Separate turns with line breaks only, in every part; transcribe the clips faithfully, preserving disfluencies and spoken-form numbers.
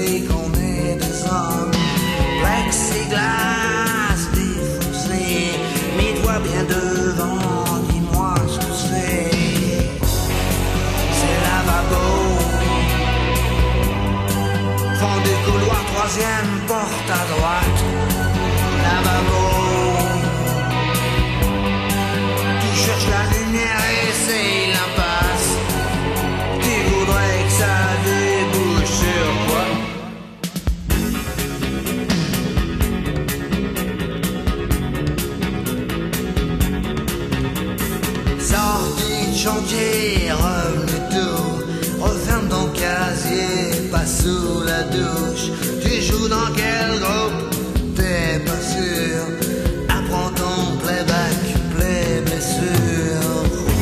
prouver qu'on est des hommes. Plexiglas défoncé, mes doigts bien devant, dis-moi ce que c'est. C'est lavabo, fond du couloir, troisième porte à droite. Lavabo, tu cherches la lumière et c'est l'impasse. Tu voudrais que ça débouche sur quoi? Sorti de chantier, revenu tout, referme ton casier, passe sous la douche. Tu joues dans quel groupe? T'es pas sûr. Apprends ton playback, play blessure.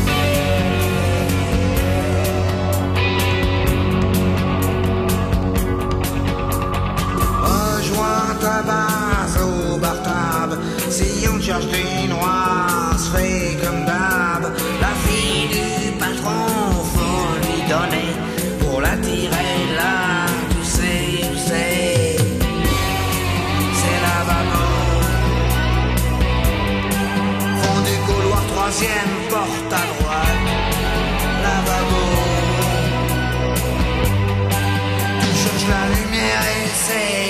Rejoins ta base au bar-tab. Si on te cherche des noirs, se fait comme d'hab. La fille du patron, faut lui donner pour l'attirer là, tu sais où c'est. C'est lavabo, fond du couloir, troisième porte à droite. Lavabo, tu cherches la lumière et c'est